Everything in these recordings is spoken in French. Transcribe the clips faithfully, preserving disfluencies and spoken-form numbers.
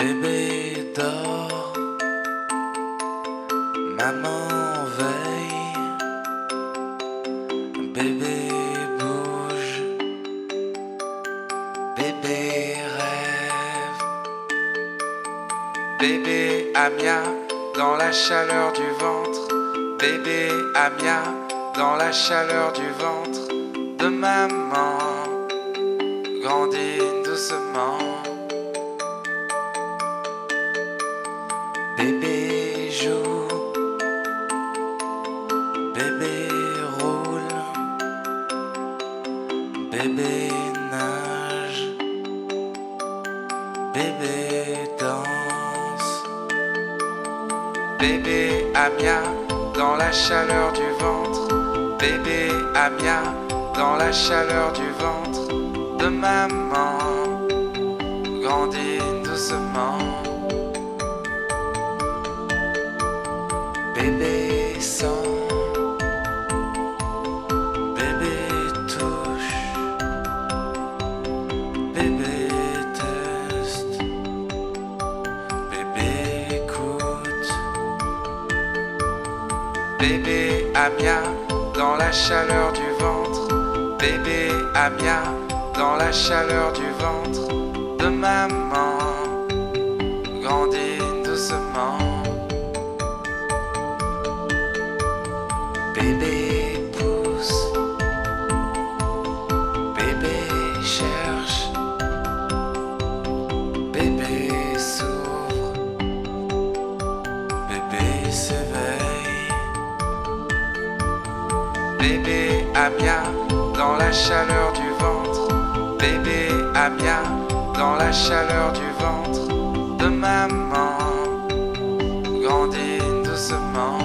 Bébé dort, maman veille, bébé bouge, bébé rêve, bébé Amia dans la chaleur du ventre, bébé Amia dans la chaleur du ventre de maman, grandit doucement. Bébé joue, bébé roule, bébé nage, bébé danse, bébé Amia dans la chaleur du ventre, bébé Amia dans la chaleur du ventre de maman, grandit doucement. Bébé sent, bébé touche, bébé teste, bébé écoute, bébé Amia dans la chaleur du ventre, bébé Amia dans la chaleur du ventre de maman, grandit doucement. Bébé pousse, bébé cherche, bébé s'ouvre, bébé s'éveille, bébé Amia dans la chaleur du ventre, bébé Amia dans la chaleur du ventre de maman, grandit doucement.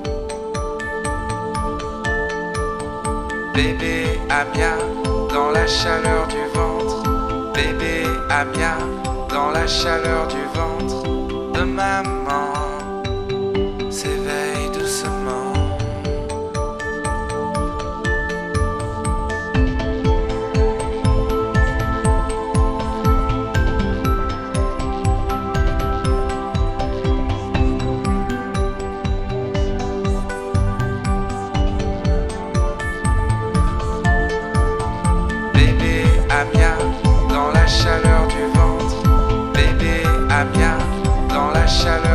Bébé Amia dans la chaleur du ventre, bébé Amia dans la chaleur du ventre de maman, s'éveille doucement. Amia dans la chaleur du ventre, bébé Amia dans la chaleur